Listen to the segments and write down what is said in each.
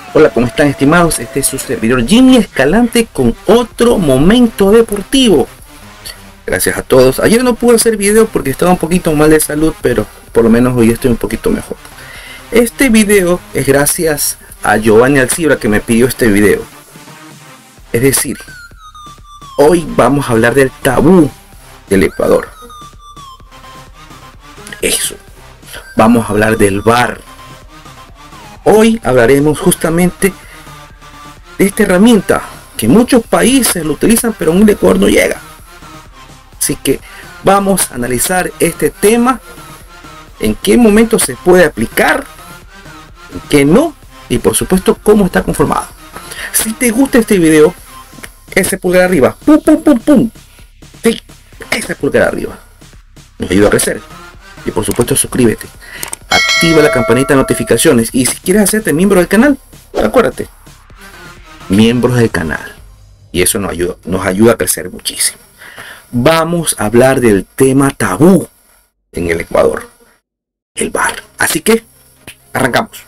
Hola, ¿cómo están, estimados? Este es su servidor Jimmy Escalante con otro momento deportivo. Gracias a todos. Ayer no pude hacer video porque estaba un poquito mal de salud, pero por lo menos hoy estoy un poquito mejor. Este video es gracias a Giovanni Alcibra, que me pidió este video. Es decir, hoy vamos a hablar del tabú del Ecuador. Eso. Vamos a hablar del VAR. Hoy hablaremos justamente de esta herramienta que muchos países lo utilizan, pero en el Ecuador no llega. Así que vamos a analizar este tema, en qué momento se puede aplicar, en qué no, y por supuesto cómo está conformado. Si te gusta este video, ese pulgar arriba, pum pum pum pum, sí, ese pulgar arriba nos ayuda a crecer. Y por supuesto suscríbete, activa la campanita de notificaciones, y si quieres hacerte miembro del canal, acuérdate, miembros del canal, y eso nos ayuda a crecer muchísimo. Vamos a hablar del tema tabú en el Ecuador, el VAR. Así que arrancamos.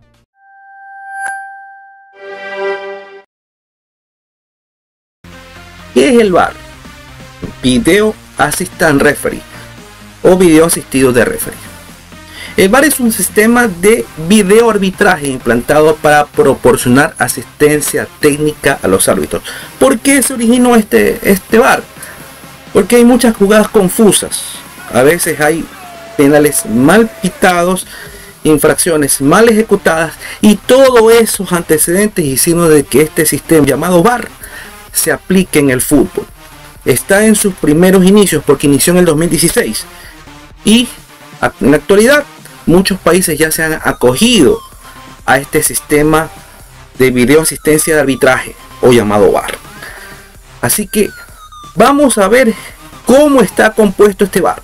¿Qué es el VAR? Video Assistant Referee o video asistido de referee. El VAR es un sistema de video arbitraje implantado para proporcionar asistencia técnica a los árbitros. ¿Por qué se originó este VAR? Porque hay muchas jugadas confusas. A veces hay penales mal pitados, infracciones mal ejecutadas, y todos esos antecedentes hicieron de que este sistema llamado VAR se aplique en el fútbol. Está en sus primeros inicios porque inició en el 2016. Y en la actualidad muchos países ya se han acogido a este sistema de video asistencia de arbitraje o llamado VAR. Así que vamos a ver cómo está compuesto este VAR.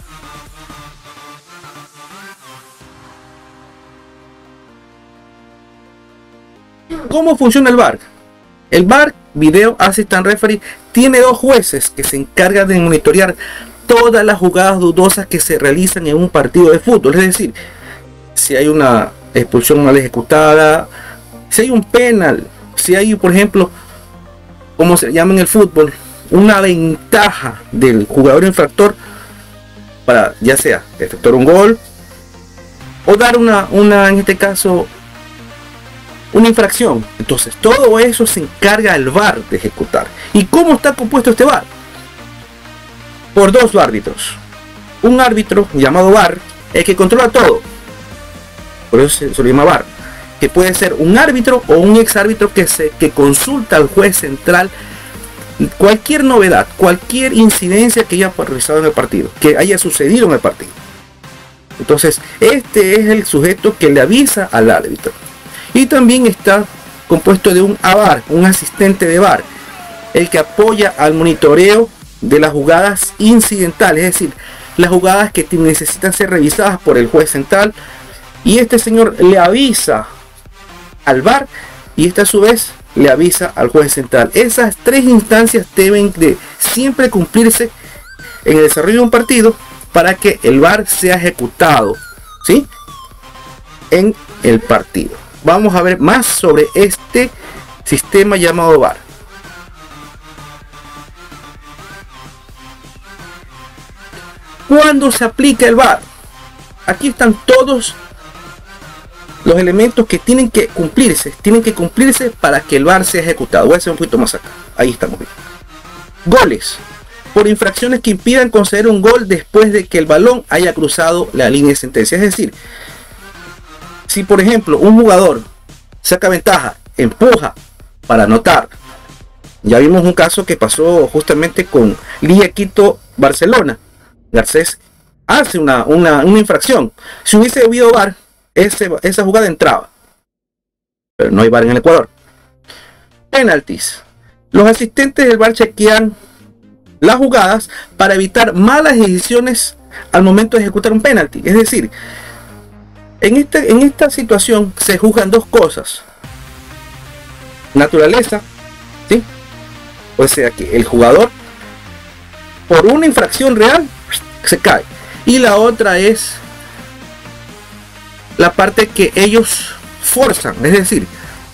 ¿Cómo funciona el VAR? El VAR, Video Assistant Referee, tiene dos jueces que se encargan de monitorear todas las jugadas dudosas que se realizan en un partido de fútbol. Es decir, si hay una expulsión mal ejecutada, si hay un penal, si hay, por ejemplo, como se llama en el fútbol, una ventaja del jugador infractor para ya sea efectuar un gol o dar en este caso una infracción. Entonces todo eso se encarga el VAR de ejecutar. ¿Y cómo está compuesto este VAR? Por dos árbitros. Un árbitro llamado VAR, el que controla todo, por eso se llama VAR, que puede ser un árbitro o un ex árbitro que consulta al juez central cualquier novedad, cualquier incidencia que haya realizado en el partido, que haya sucedido en el partido. Entonces este es el sujeto que le avisa al árbitro. Y también está compuesto de un AVAR, un asistente de VAR, el que apoya al monitoreo de las jugadas incidentales, es decir, las jugadas que necesitan ser revisadas por el juez central, y este señor le avisa al VAR y este a su vez le avisa al juez central. Esas tres instancias deben de siempre cumplirse en el desarrollo de un partido para que el VAR sea ejecutado, ¿sí?, en el partido. Vamos a ver más sobre este sistema llamado VAR. ¿Cuándo se aplica el VAR? Aquí están todos los elementos que tienen que cumplirse para que el VAR sea ejecutado. Voy a hacer un poquito más acá. Ahí estamos bien. Goles. Por infracciones que impidan conceder un gol después de que el balón haya cruzado la línea de sentencia. Es decir, si por ejemplo un jugador saca ventaja, empuja para anotar. Ya vimos un caso que pasó justamente con Liga Quito Barcelona. Garcés hace una infracción. Si hubiese habido VAR, esa jugada entraba, pero no hay VAR en el Ecuador. Penaltis. Los asistentes del VAR chequean las jugadas para evitar malas decisiones al momento de ejecutar un penalti. Es decir, en esta situación se juzgan dos cosas: naturaleza, ¿sí?, o sea que el jugador por una infracción real se cae, y la otra es la parte que ellos forzan, es decir,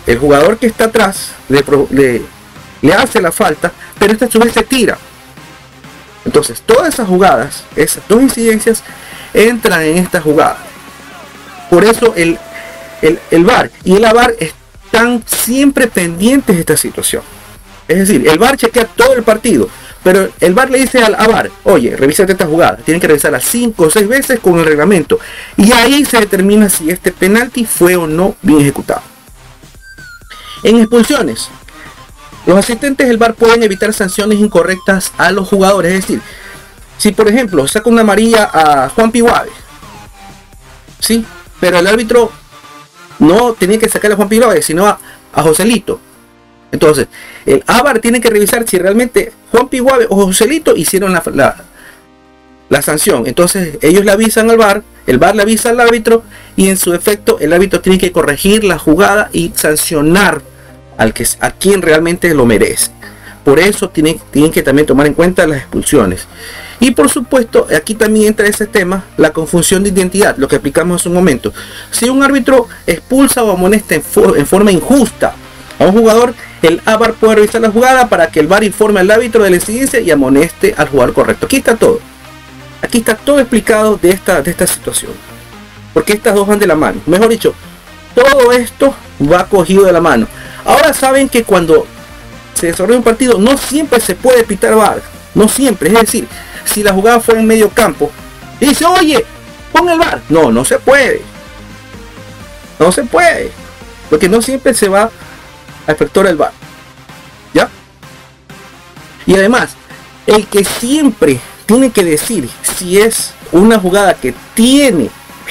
el jugador que está atrás le hace la falta, pero esta a su vez se tira. Entonces todas esas jugadas, esas dos incidencias entran en esta jugada. Por eso el VAR y el AVAR están siempre pendientes de esta situación. Es decir, el VAR chequea todo el partido, pero el VAR le dice al AVAR, oye, revísate esta jugada, tienen que revisarla 5 o 6 veces con el reglamento, y ahí se determina si este penalti fue o no bien ejecutado. En expulsiones, los asistentes del VAR pueden evitar sanciones incorrectas a los jugadores. Es decir, si por ejemplo saca una amarilla a Juan Piguave, ¿sí? Pero el árbitro no tenía que sacar a Juan Piguave, sino a Joselito. Entonces, el AVAR tiene que revisar si realmente Juan Piguave o Joselito hicieron la sanción. Entonces, ellos le avisan al VAR, el VAR le avisa al árbitro, y en su efecto, el árbitro tiene que corregir la jugada y sancionar a quien realmente lo merece. Por eso tienen que también tomar en cuenta las expulsiones. Y por supuesto, aquí también entra ese tema, la confusión de identidad, lo que explicamos hace un momento. Si un árbitro expulsa o amonesta en forma injusta a un jugador, el AVAR puede revisar la jugada para que el VAR informe al árbitro de la incidencia y amoneste al jugador correcto. Aquí está todo. Aquí está todo explicado de esta situación. Porque estas dos van de la mano. Mejor dicho, todo esto va cogido de la mano. Ahora saben que cuando se desarrolla un partido no siempre se puede pitar VAR. No siempre. Es decir, si la jugada fue en medio campo y dice, oye, pon el VAR. No, no se puede. No se puede. Porque no siempre se va a efectuar el VAR. ¿Ya? Y además, el que siempre tiene que decir si es una jugada que tiene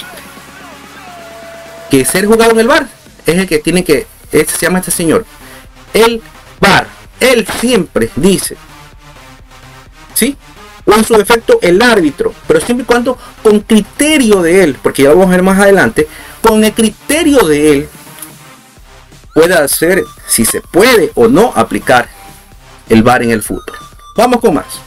que ser jugado en el VAR es el que tiene que, se llama este señor, el VAR. Él siempre dice, ¿sí? O en su defecto el árbitro, pero siempre y cuando con criterio de él, porque ya lo vamos a ver más adelante, con el criterio de él pueda hacer si se puede o no aplicar el VAR en el fútbol. Vamos con más.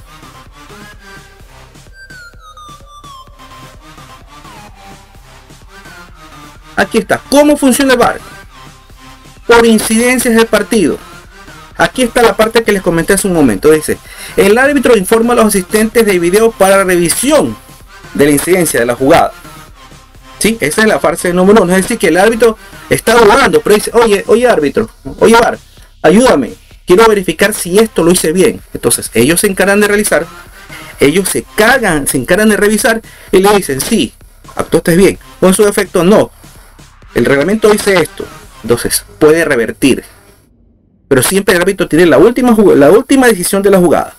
Aquí está. ¿Cómo funciona el VAR? Por incidencias del partido. Aquí está la parte que les comenté hace un momento. Dice, el árbitro informa a los asistentes de video para revisión de la incidencia de la jugada. ¿Sí? Esa es la fase número 1. Es decir, que el árbitro está dudando, pero dice, oye árbitro, oye VAR, ayúdame. Quiero verificar si esto lo hice bien. Entonces, ellos se encargan de realizar. Ellos se encargan de revisar y le dicen, sí, actuaste bien. Con su defecto, no. El reglamento dice esto. Entonces, puede revertir. Pero siempre el árbitro tiene la última decisión de la jugada.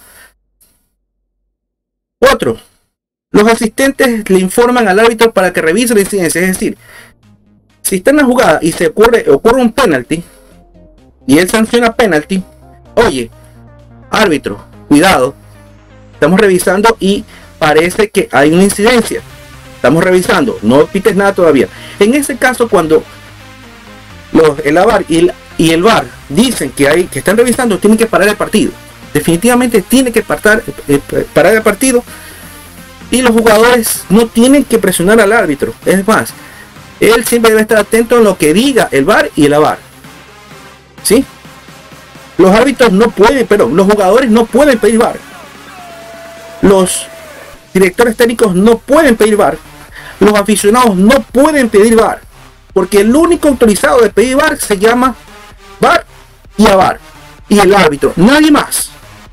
Otro. Los asistentes le informan al árbitro para que revise la incidencia. Es decir, si está en la jugada y se ocurre un penalti y él sanciona penalti, oye, árbitro, cuidado, estamos revisando y parece que hay una incidencia. Estamos revisando, no pites nada todavía. En ese caso, cuando el AVAR y el VAR dicen que están revisando, tienen que parar el partido. Definitivamente tiene que parar el partido. Y los jugadores no tienen que presionar al árbitro. Es más, él siempre debe estar atento a lo que diga el VAR y el AVAR. ¿Sí? Los árbitros no pueden, los jugadores no pueden pedir VAR. Los directores técnicos no pueden pedir VAR. Los aficionados no pueden pedir VAR. Porque el único autorizado de pedir VAR se llama VAR y AVAR. Y el árbitro, nadie más.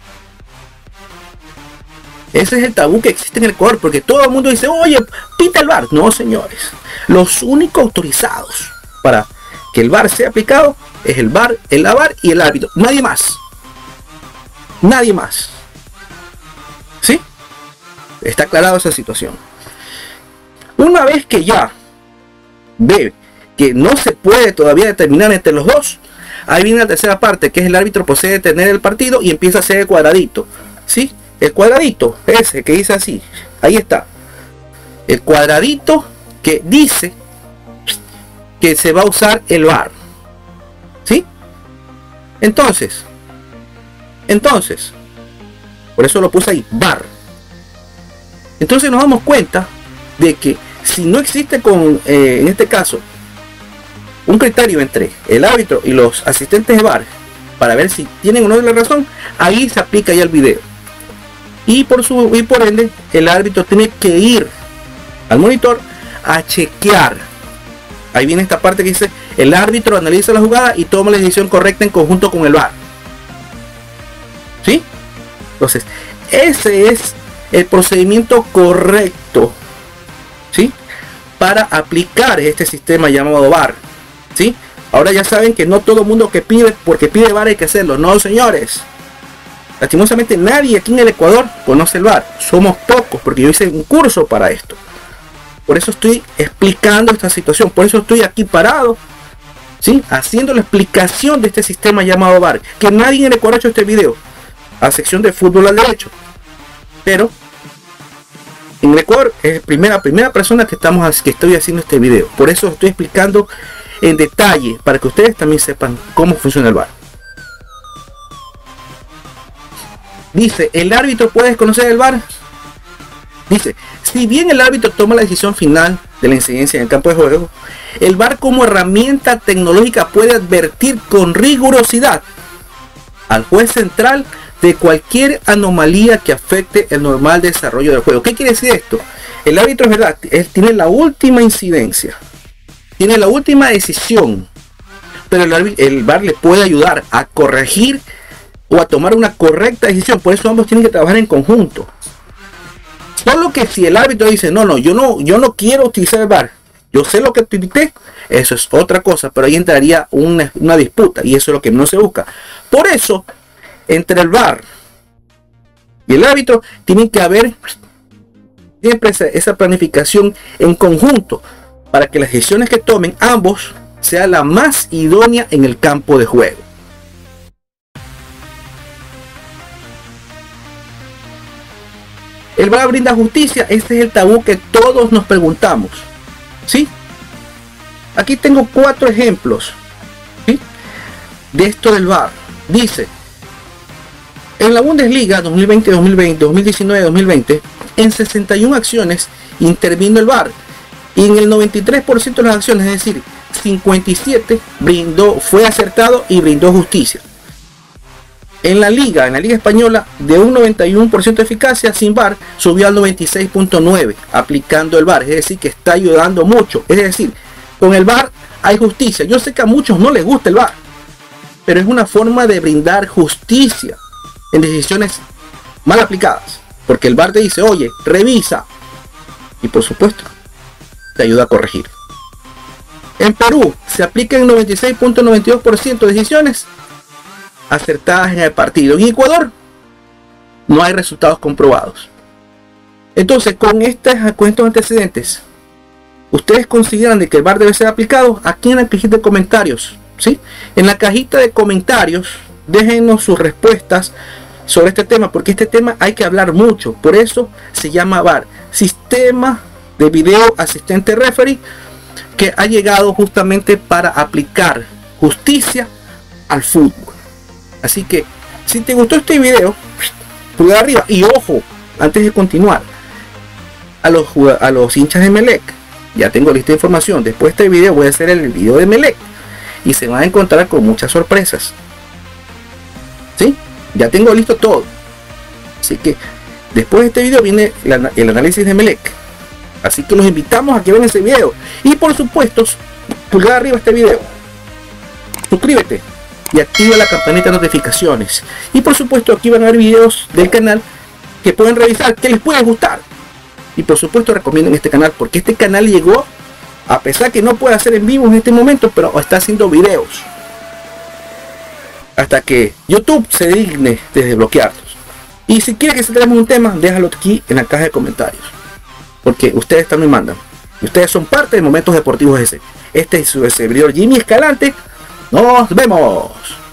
Ese es el tabú que existe en el Ecuador, porque todo el mundo dice, oye, pita el VAR. No, señores. Los únicos autorizados para que el VAR sea aplicado es el VAR, el AVAR y el árbitro. Nadie más. Nadie más. ¿Sí? Está aclarado esa situación. Una vez que ya ve que no se puede todavía determinar entre los dos, ahí viene la tercera parte, que es el árbitro procede a detener el partido y empieza a hacer el cuadradito. ¿Sí? El cuadradito, ese que dice así, ahí está. El cuadradito que dice que se va a usar el VAR. ¿Sí? Entonces, por eso lo puse ahí, VAR. Entonces nos damos cuenta de que si no existe en este caso, un criterio entre el árbitro y los asistentes de VAR para ver si tienen o no la razón, ahí se aplica ya el video. Y por ende, el árbitro tiene que ir al monitor a chequear. Ahí viene esta parte que dice: el árbitro analiza la jugada y toma la decisión correcta en conjunto con el VAR. ¿Sí? Entonces, ese es el procedimiento correcto, ¿sí?, para aplicar este sistema llamado VAR. ¿Sí? Ahora ya saben que no todo mundo que pide, porque pide VAR hay que hacerlo. No, señores. Lastimosamente nadie aquí en el Ecuador conoce el VAR. Somos pocos, porque yo hice un curso para esto. Por eso estoy explicando esta situación. Por eso estoy aquí parado, ¿sí?, haciendo la explicación de este sistema llamado VAR. Que nadie en el Ecuador ha hecho este video, a sección de fútbol al derecho. Pero en el Ecuador es primera persona que estoy haciendo este video. Por eso estoy explicando en detalle, para que ustedes también sepan cómo funciona el VAR. Dice: el árbitro puede desconocer el VAR. Dice: si bien el árbitro toma la decisión final de la incidencia en el campo de juego, el VAR como herramienta tecnológica puede advertir con rigurosidad al juez central de cualquier anomalía que afecte el normal desarrollo del juego. ¿Qué quiere decir esto? El árbitro, es verdad, él tiene la última incidencia, tiene la última decisión, pero el VAR le puede ayudar a corregir o a tomar una correcta decisión. Por eso ambos tienen que trabajar en conjunto. Solo que si el árbitro dice: no, yo no quiero utilizar el VAR, yo sé lo que utilizé, eso es otra cosa, pero ahí entraría una disputa, y eso es lo que no se busca. Por eso, entre el VAR y el árbitro tiene que haber siempre esa planificación en conjunto, para que las decisiones que tomen ambos sea la más idónea en el campo de juego. ¿El VAR brinda justicia? Este es el tabú que todos nos preguntamos, ¿sí? Aquí tengo 4 ejemplos, ¿sí?, de esto del VAR. Dice: en la Bundesliga 2019-2020, en 61 acciones intervino el VAR, y en el 93% de las acciones, es decir, 57, fue acertado y brindó justicia. En la liga española, de un 91% de eficacia sin VAR, subió al 96.9 aplicando el VAR. Es decir, que está ayudando mucho. Es decir, con el VAR hay justicia. Yo sé que a muchos no les gusta el VAR, pero es una forma de brindar justicia en decisiones mal aplicadas, porque el VAR te dice: oye, revisa, y por supuesto te ayuda a corregir. En Perú se aplica en 96.92% de decisiones acertadas en el partido. En Ecuador no hay resultados comprobados. Entonces, con estos antecedentes, ¿ustedes consideran de que el VAR debe ser aplicado? Aquí en la cajita de comentarios, ¿sí? En la cajita de comentarios déjenos sus respuestas sobre este tema, porque este tema hay que hablar mucho. Por eso se llama VAR, Sistema de Video Asistente Referee, que ha llegado justamente para aplicar justicia al fútbol. Así que si te gustó este video, pulgar arriba. Y ojo, antes de continuar, a los hinchas de Emelec, ya tengo lista de información. Después de este video voy a hacer el video de Emelec y se van a encontrar con muchas sorpresas, ¿sí? Ya tengo listo todo. Así que después de este video viene el análisis de Emelec. Así que los invitamos a que vean ese video. Y por supuesto, pulgar arriba este video, suscríbete y activa la campanita de notificaciones. Y por supuesto, aquí van a ver videos del canal que pueden revisar, que les pueden gustar. Y por supuesto, recomienden este canal, porque este canal llegó, a pesar que no puede hacer en vivo en este momento, pero está haciendo videos hasta que YouTube se digne de desbloquearlos. Y si quieren que se traigamos un tema, déjalo aquí en la caja de comentarios, porque ustedes también mandan y ustedes son parte de Momentos Deportivos ese. Este es su servidor Jimmy Escalante. Nos vemos.